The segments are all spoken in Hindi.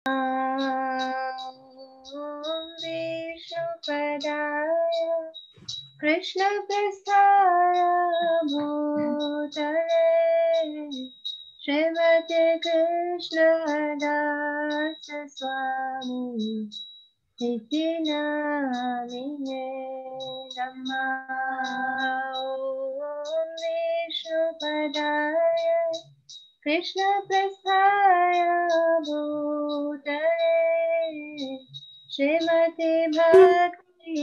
विष्णुपदाय कृष्णप्रस्थाय भूतले श्रीमते कृष्णदास स्वामी इति नामिने नमः। ॐ विष्णुपदाय कृष्णप्रस्थाय भूतले श्रीमते भक्ति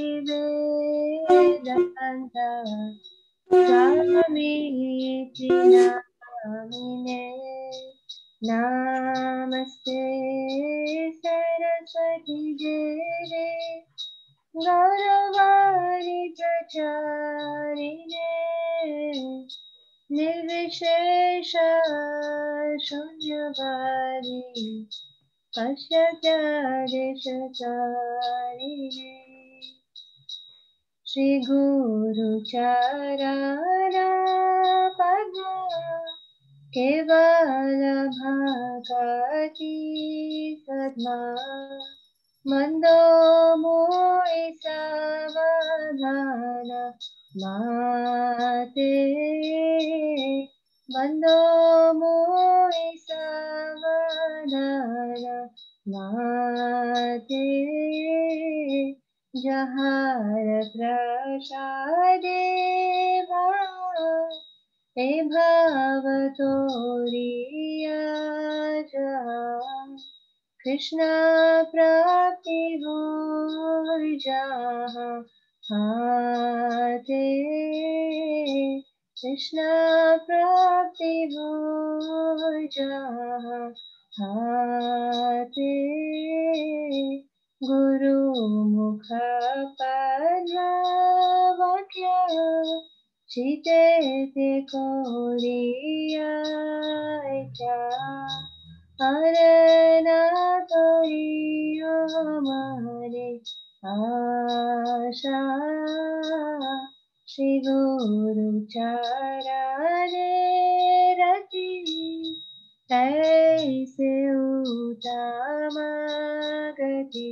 वेदांत स्वामी इति नामिने नमस्ते सरस्वती देवे गौरवाणी प्रचारिणे निर्विशेष शून्यवादी पश्चादेशकारिणे श्री गुरु चरण पद्म केवल भगति सद्मा मंदो मोहि सावधान माते मंदो मोहि सावधान माते जहार प्रसादे हे भाव तोरिया कृष्ण प्राप्ति हो जहाँ हाथे कृष्ण प्राप्ति हो जहाँ हाथे गुरु मुख पद्मवाक्य चिते ते कोरिया हरना करियो हमारे आशा श्री गुरु चरणे रति ऐसे उत्तम गति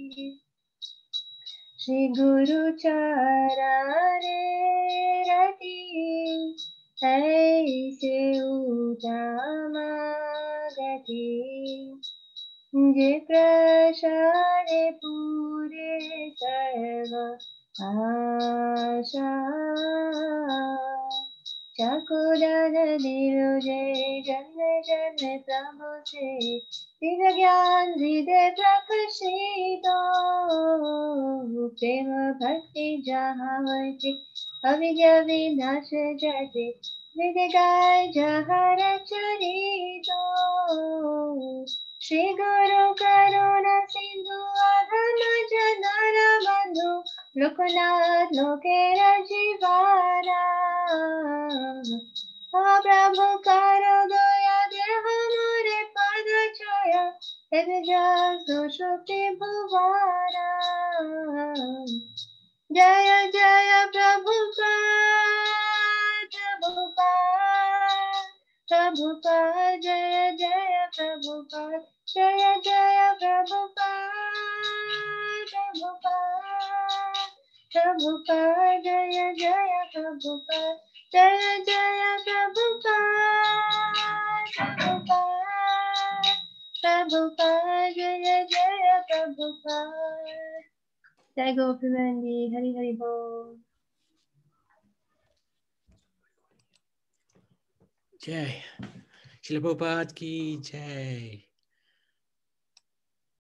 श्री गुरु चरणे रति ऐसे उत्तम गति जे प्रसादे पूरे सर्व आशा चकुदन दिलो जय जन जन प्रभु से दिव्य ज्ञान हृदय प्रकाशित प्रेम भक्ति जहाँ वर्ते अविद्या विनाश जाते हृदय गाय जहाँ चरित श्री गुरु करुणा सिंधु अधम जनर बंधु लोकनाथ लोके रजीवारा प्रभु करो दया देव मोरे पद छाया तेरे जासु शक्ति भुवारा जय जय प्रभुपाद प्रभुपाद जय जय प्रभुपाद जय जय प्रभुपाद प्रभुपाद जय जय प्रभुपाद जय जय प्रभुपाद प्रभुपाद जय जय प्रभुपाद। जय गोपीनंदी हरि हरि बोल। जय श्रील प्रभुपाद की जय।